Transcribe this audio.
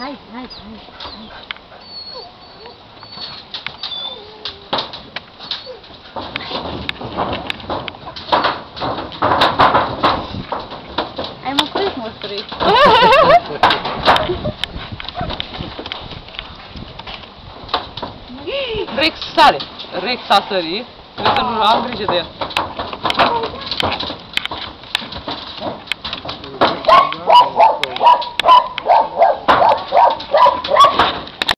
Hai. Ai măsurit. Rex sare. Rex a sărit. Trebuie să nu am grijă de el.